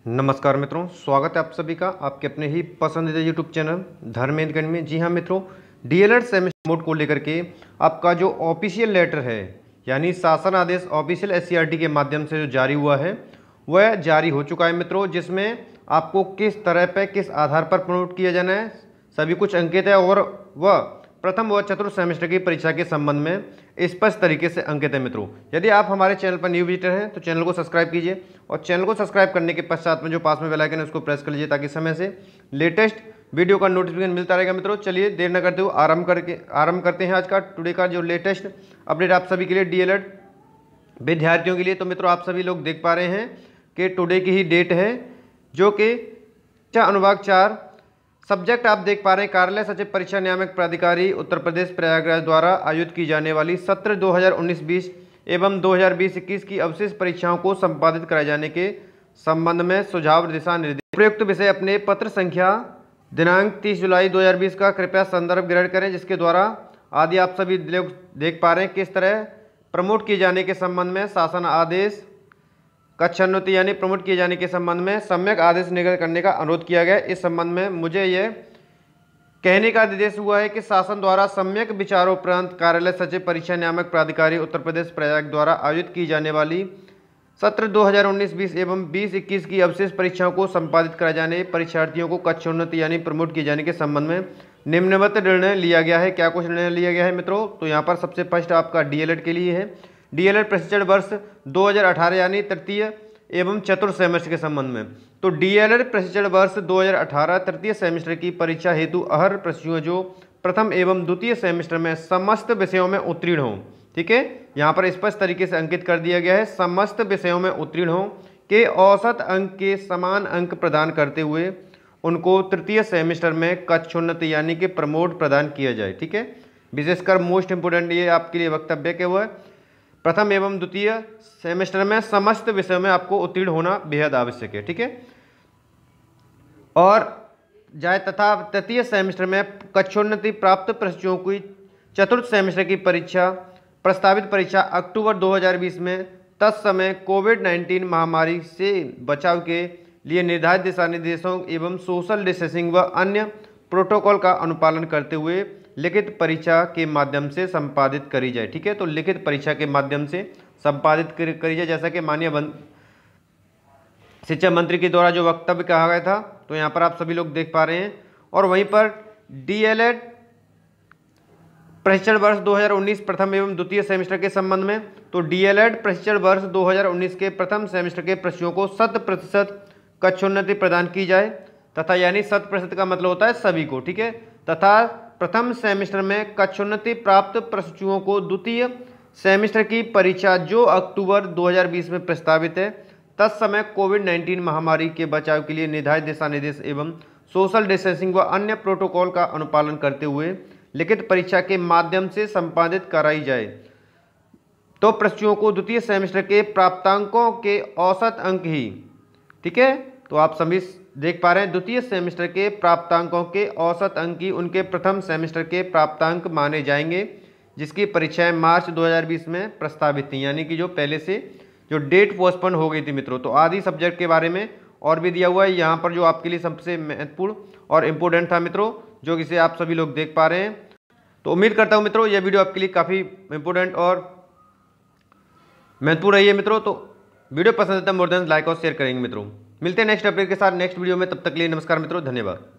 नमस्कार मित्रों, स्वागत है आप सभी का आपके अपने ही पसंदीदा यूट्यूब चैनल धर्मेंद्र गण में। जी हाँ मित्रों, डीएलएड सेमेस्टर मोड को लेकर के आपका जो ऑफिशियल लेटर है यानी शासन आदेश ऑफिशियल एससीईआरटी के माध्यम से जो जारी हुआ है वह जारी हो चुका है मित्रों, जिसमें आपको किस तरह पे किस आधार पर प्रमोट किया जाना है सभी कुछ अंकित है और वह प्रथम व चतुर्थ सेमेस्टर की परीक्षा के संबंध में स्पष्ट तरीके से अंकित है मित्रों। यदि आप हमारे चैनल पर न्यू विजिटर हैं तो चैनल को सब्सक्राइब कीजिए और चैनल को सब्सक्राइब करने के पश्चात में जो पास में बेल आइकन है उसको प्रेस कर लीजिए ताकि समय से लेटेस्ट वीडियो का नोटिफिकेशन मिलता रहेगा मित्रों। चलिए देर न करते हुए आरंभ करते हैं आज का टुडे का जो लेटेस्ट अपडेट आप सभी के लिए डीएलएड विद्यार्थियों के लिए। तो मित्रों आप सभी लोग देख पा रहे हैं कि टुडे की ही डेट है जो कि अनुभाग 4 सब्जेक्ट आप देख पा रहे हैं कार्यालय सचिव परीक्षा नियामक प्राधिकारी उत्तर प्रदेश प्रयागराज द्वारा आयोजित की जाने वाली सत्र 2019-20 एवं 2020-21 की अवशेष परीक्षाओं को संपादित कराए जाने के संबंध में सुझाव दिशा निर्देश। प्रयुक्त विषय अपने पत्र संख्या दिनांक 30 जुलाई 2020 का कृपया संदर्भ ग्रहण करें, जिसके द्वारा आदि आप सभी लोग देख पा रहे हैं किस तरह प्रमोट किए जाने के संबंध में शासन आदेश कक्षोन्नति यानी प्रमोट किए जाने के संबंध में सम्यक आदेश निर्गत करने का अनुरोध किया गया। इस संबंध में मुझे यह कहने का निर्देश हुआ है कि शासन द्वारा सम्यक विचारोपरांत कार्यालय सचिव परीक्षा नियामक प्राधिकारी उत्तर प्रदेश प्रयाग द्वारा आयोजित की जाने वाली सत्र 2019-20 एवं 20-21 की अवशेष परीक्षाओं को संपादित कराए जाने परीक्षार्थियों को कक्षोन्नति यानी प्रमोट किए जाने के संबंध में निम्नवत निर्णय लिया गया है। क्या कुछ निर्णय लिया गया है मित्रों? तो यहाँ पर सबसे फर्स्ट आपका डीएलएड के लिए है। डीएलएड प्रशिक्षण वर्ष 2018 यानी तृतीय एवं चतुर्थ सेमेस्टर के संबंध में। तो डीएलएड प्रशिक्षण वर्ष 2018 तृतीय सेमेस्टर की परीक्षा हेतु अहर प्रशिक्षु जो प्रथम एवं द्वितीय सेमेस्टर में समस्त विषयों में उत्तीर्ण हों, ठीक है, यहाँ पर स्पष्ट तरीके से अंकित कर दिया गया है, समस्त विषयों में उत्तीर्ण हों के औसत अंक के समान अंक प्रदान करते हुए उनको तृतीय सेमेस्टर में कक्षोन्नति यानी कि प्रमोट प्रदान किया जाए। ठीक है, विशेषकर मोस्ट इंपोर्टेंट ये आपके लिए वक्तव्य के वो है प्रथम एवं द्वितीय सेमेस्टर में समस्त विषयों में आपको उत्तीर्ण होना बेहद आवश्यक है। ठीक है, और जाए तथा तृतीय सेमेस्टर में कक्षोन्नति प्राप्त प्रशिक्षुओं की चतुर्थ सेमेस्टर की परीक्षा प्रस्तावित परीक्षा अक्टूबर 2020 में तत्समय कोविड-19 महामारी से बचाव के लिए निर्धारित दिशा निर्देशों एवं सोशल डिस्टेंसिंग व अन्य प्रोटोकॉल का अनुपालन करते हुए लिखित परीक्षा के माध्यम से संपादित करी जाए। ठीक है, तो लिखित परीक्षा के माध्यम से संपादित करी जाए, जैसा कि माननीय शिक्षा मंत्री के द्वारा जो वक्तव्य कहा गया था, तो यहाँ पर आप सभी लोग देख पा रहे हैं। और वहीं पर डीएलएड प्रशिक्षण वर्ष 2019 प्रथम एवं द्वितीय सेमेस्टर के संबंध में, तो डीएलएड प्रशिक्षण वर्ष 2019 के प्रथम सेमेस्टर के प्रशिक्षुओं को 100% कक्षोन्नति प्रदान की जाए तथा यानी 100% का मतलब होता है सभी को। ठीक है, तथा प्रथम सेमेस्टर में कक्षोन्नति प्राप्त प्रशिक्षुओं को द्वितीय सेमेस्टर की परीक्षा जो अक्टूबर 2020 में प्रस्तावित है तत्समय कोविड-19 महामारी के बचाव के लिए निर्धारित दिशा निर्देश एवं सोशल डिस्टेंसिंग व अन्य प्रोटोकॉल का अनुपालन करते हुए लिखित परीक्षा के माध्यम से संपादित कराई जाए। तो प्रशिक्षुओं को द्वितीय सेमेस्टर के प्राप्तांकों के औसत अंक ही, ठीक है, तो आप सभी देख पा रहे हैं द्वितीय सेमेस्टर के प्राप्तांकों के औसत अंक ही उनके प्रथम सेमेस्टर के प्राप्तांक माने जाएंगे, जिसकी परीक्षाएं मार्च 2020 में प्रस्तावित थी, यानी कि जो पहले से जो डेट पोस्टपोन हो गई थी मित्रों। तो आदि सब्जेक्ट के बारे में और भी दिया हुआ है यहाँ पर, जो आपके लिए सबसे महत्वपूर्ण और इम्पोर्टेंट था मित्रों, जो इसे आप सभी लोग देख पा रहे हैं। तो उम्मीद करता हूँ मित्रों यह वीडियो आपके लिए काफ़ी इम्पोर्टेंट और महत्वपूर्ण रही है मित्रों। तो वीडियो पसंद आता है मोर देन लाइक और शेयर करेंगे मित्रों। मिलते हैं नेक्स्ट अपडेट के साथ नेक्स्ट वीडियो में, तब तक के लिए नमस्कार मित्रों, धन्यवाद।